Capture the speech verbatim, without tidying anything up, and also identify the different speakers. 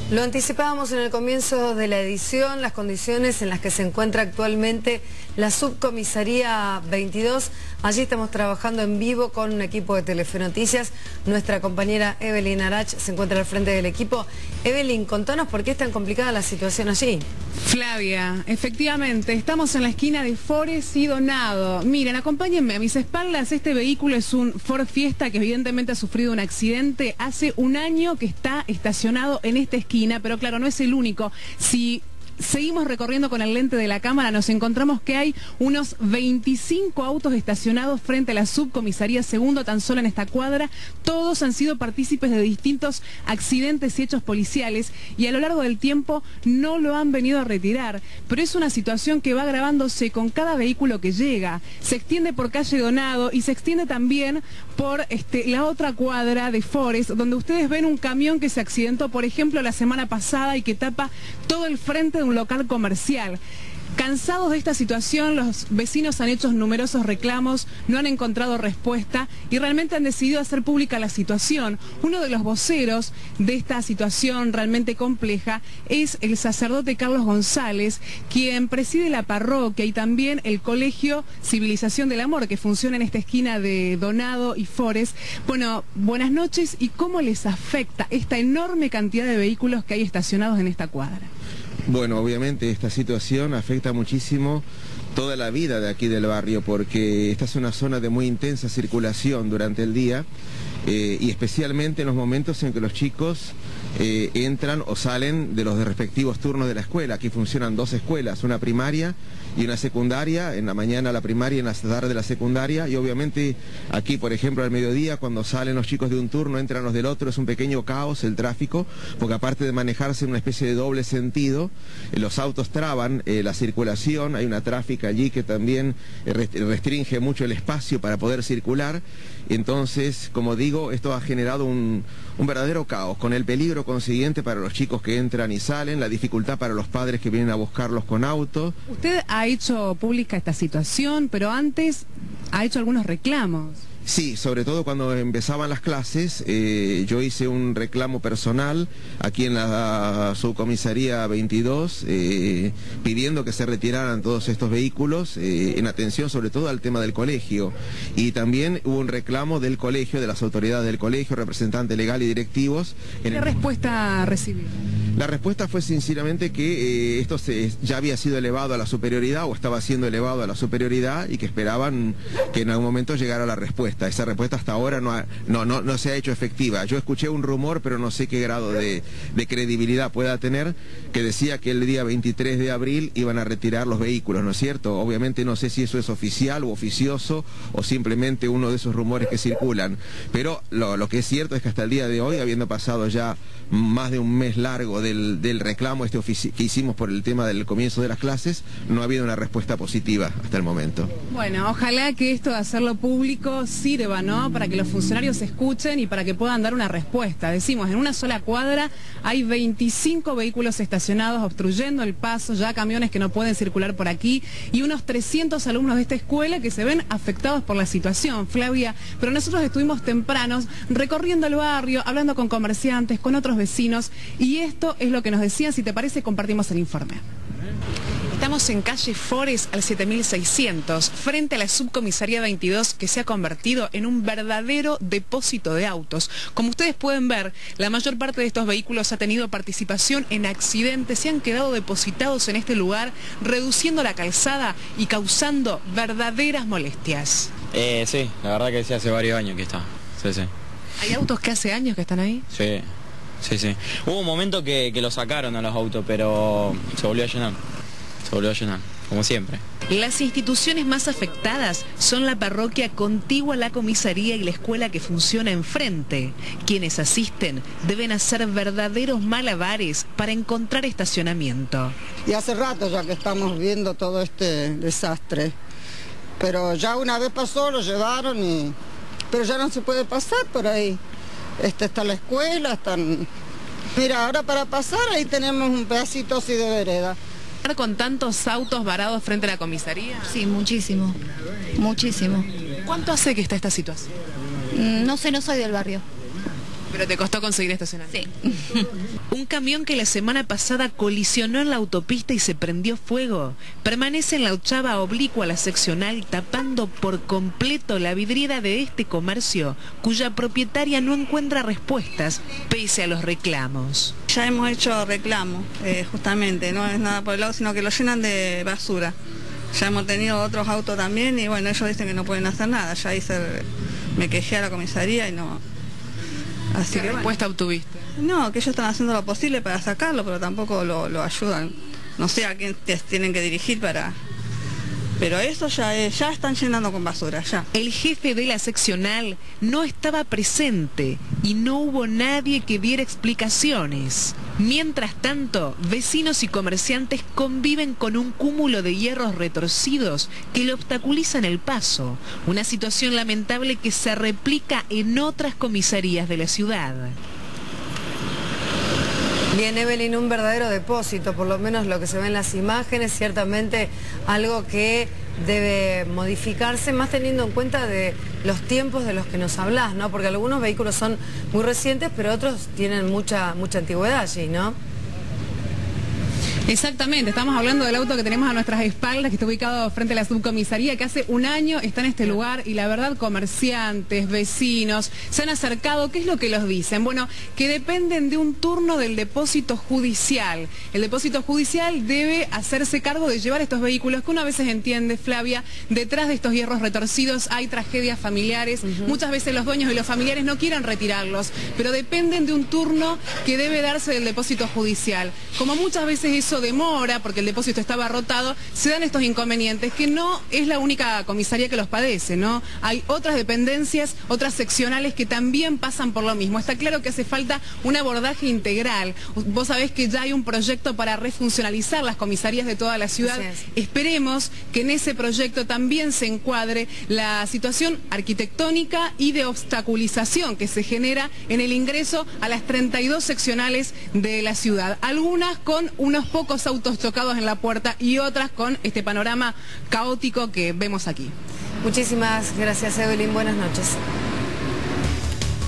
Speaker 1: Lo anticipábamos en el comienzo de la edición, las condiciones en las que se encuentra actualmente la subcomisaría veintidós. Allí estamos trabajando en vivo con un equipo de Telefe Noticias. Nuestra compañera Evelyn Arach se encuentra al frente del equipo. Evelyn, contanos por qué es tan complicada la situación allí.
Speaker 2: Flavia, efectivamente, estamos en la esquina de Forest y Donado. Miren, acompáñenme, a mis espaldas este vehículo es un Ford Fiesta que evidentemente ha sufrido un accidente. Hace un año que está estacionado en esta esquina, pero claro, no es el único. Si seguimos recorriendo con el lente de la cámara, nos encontramos que hay unos veinticinco autos estacionados frente a la subcomisaría segundo, tan solo en esta cuadra. Todos han sido partícipes de distintos accidentes y hechos policiales y a lo largo del tiempo no lo han venido a retirar. Pero es una situación que va agravándose con cada vehículo que llega. Se extiende por calle Donado y se extiende también por este, la otra cuadra de Forest, donde ustedes ven un camión que se accidentó, por ejemplo, la semana pasada y que tapa todo el frente de un local comercial. Cansados de esta situación, los vecinos han hecho numerosos reclamos, no han encontrado respuesta y realmente han decidido hacer pública la situación. Uno de los voceros de esta situación realmente compleja es el sacerdote Carlos González, quien preside la parroquia y también el colegio Civilización del Amor, que funciona en esta esquina de Donado y Forest. Bueno, buenas noches. ¿Y cómo les afecta esta enorme cantidad de vehículos que hay estacionados en esta cuadra?
Speaker 3: Bueno, obviamente esta situación afecta muchísimo toda la vida de aquí del barrio, porque esta es una zona de muy intensa circulación durante el día eh, y especialmente en los momentos en que los chicos eh, entran o salen de los respectivos turnos de la escuela. Aquí funcionan dos escuelas, una primaria y una secundaria, en la mañana la primaria y en la tarde la secundaria, y obviamente aquí, por ejemplo, al mediodía, cuando salen los chicos de un turno, entran los del otro, es un pequeño caos el tráfico, porque aparte de manejarse en una especie de doble sentido, eh, los autos traban eh, la circulación, hay una tráfica allí que también eh, restringe mucho el espacio para poder circular. Entonces, como digo, esto ha generado un, un verdadero caos, con el peligro consiguiente para los chicos que entran y salen, la dificultad para los padres que vienen a buscarlos con auto.
Speaker 2: Usted ha hecho pública esta situación, pero antes ha hecho algunos reclamos.
Speaker 3: Sí, sobre todo cuando empezaban las clases, eh, yo hice un reclamo personal aquí en la subcomisaría veintidós, eh, pidiendo que se retiraran todos estos vehículos, eh, en atención sobre todo al tema del colegio. Y también hubo un reclamo del colegio, de las autoridades del colegio, representante legal y directivos.
Speaker 2: ¿Qué el... respuesta recibió?
Speaker 3: La respuesta fue sinceramente que eh, esto se, ya había sido elevado a la superioridad o estaba siendo elevado a la superioridad y que esperaban que en algún momento llegara la respuesta. Esa respuesta hasta ahora no, ha, no, no, no se ha hecho efectiva. Yo escuché un rumor, pero no sé qué grado de, de credibilidad pueda tener, que decía que el día veintitrés de abril iban a retirar los vehículos, ¿no es cierto? Obviamente no sé si eso es oficial o oficioso o simplemente uno de esos rumores que circulan. Pero lo, lo que es cierto es que hasta el día de hoy, habiendo pasado ya más de un mes largo del, del reclamo este que hicimos por el tema del comienzo de las clases, no ha habido una respuesta positiva hasta el momento.
Speaker 2: Bueno, ojalá que esto de hacerlo público sirva, ¿no?, para que los funcionarios escuchen y para que puedan dar una respuesta. Decimos, en una sola cuadra hay veinticinco vehículos estacionados obstruyendo el paso, ya camiones que no pueden circular por aquí y unos trescientos alumnos de esta escuela que se ven afectados por la situación, Flavia. Pero nosotros estuvimos tempranos recorriendo el barrio, hablando con comerciantes, con otros vecinos, y esto es lo que nos decían. Si te parece, compartimos el informe. Estamos en calle Forest al siete mil seiscientos, frente a la subcomisaría veintidós, que se ha convertido en un verdadero depósito de autos. Como ustedes pueden ver, la mayor parte de estos vehículos ha tenido participación en accidentes, se han quedado depositados en este lugar, reduciendo la calzada y causando verdaderas molestias.
Speaker 4: Eh, sí, la verdad que sí, hace varios años que está. Sí, sí.
Speaker 2: ¿Hay autos que hace años que están ahí?
Speaker 4: Sí, sí, sí. Hubo un momento que, que lo sacaron a los autos, pero se volvió a llenar. Se volvió a llenar, como siempre.
Speaker 5: Las instituciones más afectadas son la parroquia contigua a la comisaría y la escuela que funciona enfrente. Quienes asisten deben hacer verdaderos malabares para encontrar estacionamiento.
Speaker 6: Y hace rato ya que estamos viendo todo este desastre. Pero ya una vez pasó, lo llevaron y... pero ya no se puede pasar por ahí. Este, está la escuela, están... Mira, ahora para pasar ahí tenemos un pedacito así de vereda.
Speaker 2: ¿Con tantos autos varados frente a la comisaría?
Speaker 7: Sí, muchísimo, muchísimo.
Speaker 2: ¿Cuánto hace que está esta situación?
Speaker 7: No sé, no soy del barrio.
Speaker 2: Pero te costó conseguir estacionamiento.
Speaker 5: Sí. Un camión que la semana pasada colisionó en la autopista y se prendió fuego permanece en la ochava oblicua a la seccional, tapando por completo la vidriera de este comercio, cuya propietaria no encuentra respuestas pese a los reclamos.
Speaker 7: Ya hemos hecho reclamo, eh, justamente, no es nada por el lado, sino que lo llenan de basura. Ya hemos tenido otros autos también y bueno, ellos dicen que no pueden hacer nada. Ya hice, me quejé a la comisaría y no... Así
Speaker 2: ¿Qué
Speaker 7: que
Speaker 2: respuesta
Speaker 7: bueno.
Speaker 2: obtuviste?
Speaker 7: No, que ellos están haciendo lo posible para sacarlo, pero tampoco lo, lo ayudan. No sé a quién te tienen que dirigir para... Pero eso ya, es, ya están llenando con basura, ya.
Speaker 5: El jefe de la seccional no estaba presente y no hubo nadie que diera explicaciones. Mientras tanto, vecinos y comerciantes conviven con un cúmulo de hierros retorcidos que le obstaculizan el paso. Una situación lamentable que se replica en otras comisarías de la ciudad.
Speaker 1: Bien, Evelyn, un verdadero depósito, por lo menos lo que se ve en las imágenes, ciertamente algo que debe modificarse, más teniendo en cuenta de los tiempos de los que nos hablás, ¿no? Porque algunos vehículos son muy recientes, pero otros tienen mucha, mucha antigüedad allí, ¿no?
Speaker 2: Exactamente, estamos hablando del auto que tenemos a nuestras espaldas, que está ubicado frente a la subcomisaría, que hace un año está en este lugar y la verdad comerciantes, vecinos, se han acercado. ¿Qué es lo que los dicen? Bueno, que dependen de un turno del depósito judicial. El depósito judicial debe hacerse cargo de llevar estos vehículos, que una vez se entiende, Flavia, detrás de estos hierros retorcidos hay tragedias familiares. Uh-huh. Muchas veces los dueños y los familiares no quieren retirarlos, pero dependen de un turno que debe darse del depósito judicial. Como muchas veces eso demora porque el depósito está abarrotado, se dan estos inconvenientes, que no es la única comisaría que los padece, ¿no? Hay otras dependencias, otras seccionales que también pasan por lo mismo. Está claro que hace falta un abordaje integral. Vos sabés que ya hay un proyecto para refuncionalizar las comisarías de toda la ciudad. Esperemos que en ese proyecto también se encuadre la situación arquitectónica y de obstaculización que se genera en el ingreso a las treinta y dos seccionales de la ciudad. Algunas con unos pocos autos chocados en la puerta y otras con este panorama caótico que vemos aquí.
Speaker 1: Muchísimas gracias, Evelyn. Buenas noches.